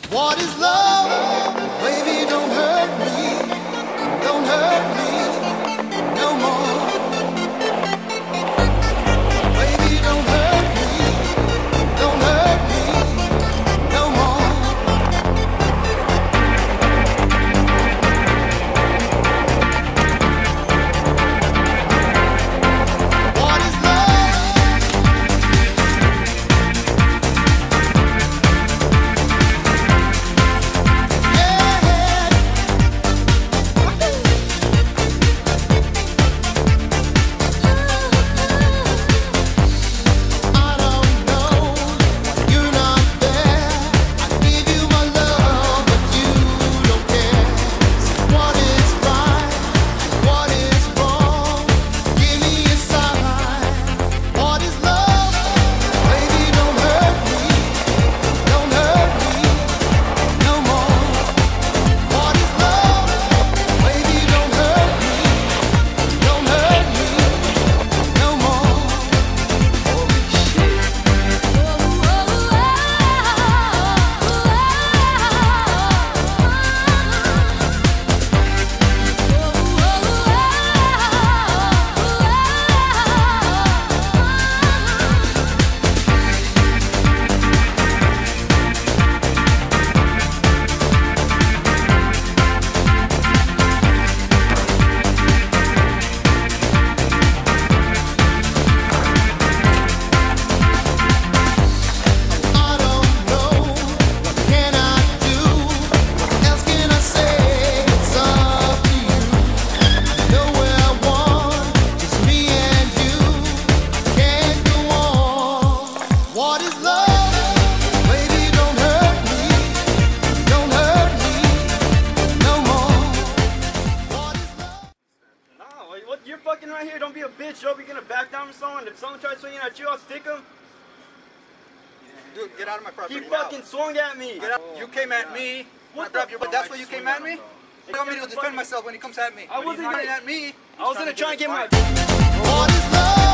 What is love? Baby, don't hurt me. Don't hurt me no more. Baby, don't hurt me. Don't hurt me no more. What is love? Yeah. I don't know, you're not there. I give you my love, but you don't care. What is right and what is wrong? Give me a sign. What is love? Baby, don't hurt me. Don't hurt me no more. What is love? Baby, don't hurt me. Don't hurt me no more. I don't know, what can I do? What else can I say? It's up to you. Nowhere I want, just me and you. Can't go on. What is love? Baby, don't hurt me. Don't hurt me no more. What is love? No, like, what? You're fucking right here. Don't be a bitch. You're gonna back down from someone. If someone tries swinging at you, I'll stick him. Dude, get out of my property. He fucking swung at me. Get out. You came at me. What I grabbed your the butt. That's why you came at me? You want me to defend fucking- myself when he comes at me? I wasn't When he's gonna- at me. I was gonna try and get my. What is love?